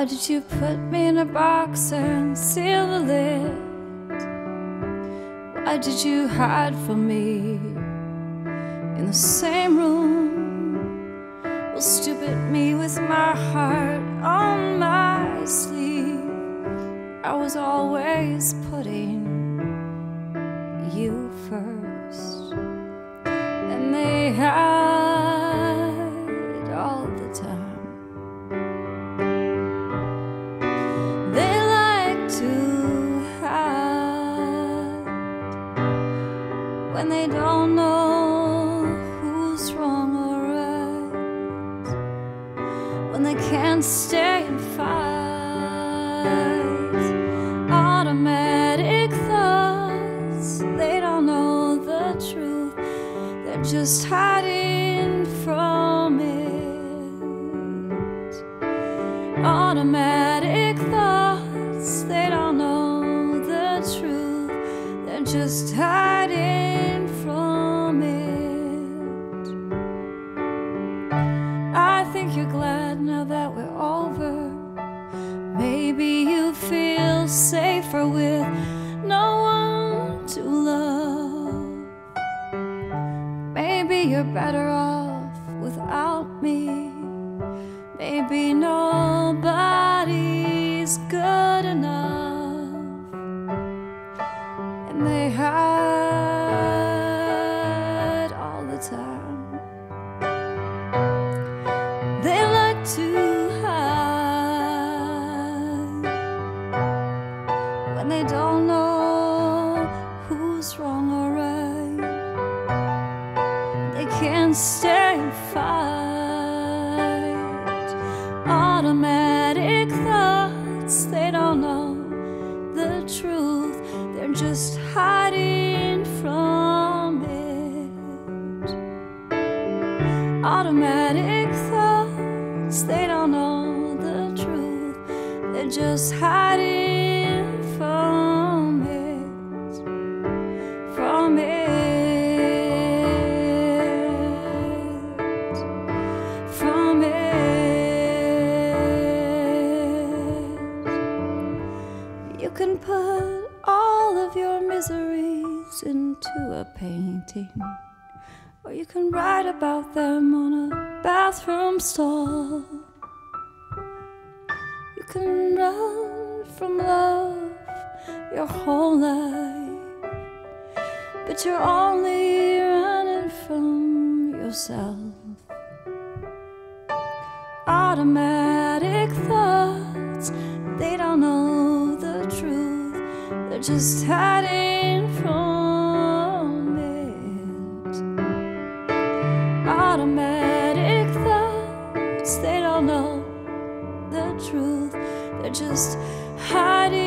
Why did you put me in a box and seal the lid? Why did you hide from me in the same room? Well, stupid me with my heart on my sleeve. I was always putting you first, and they hide all the time. They like to hide when they don't know who's wrong or right, when they can't stay and fight. Automatic thoughts, they don't know the truth, they're just hiding from it. Automatic thoughts, they don't know the truth, they're just hiding from it. I think you're glad now that we're over. Maybe you feel safer with no one to love. Maybe you're better off without me. Maybe nobody's good enough, and they hide all the time. They like to hide when they don't know who's wrong or right. They can't stay and fight. Automatic thoughts, they don't know the truth, they're just hiding from it. Automatic thoughts, they don't know the truth, they're just hiding from it, from it, from it. You can put all of your miseries into a painting, or you can write about them on a bathroom stall. You can run from love your whole life, but you're only running from yourself. Automatic thoughts, they don't know the truth, they're just hiding from it. Automatic thoughts, they don't know the truth, they're just hiding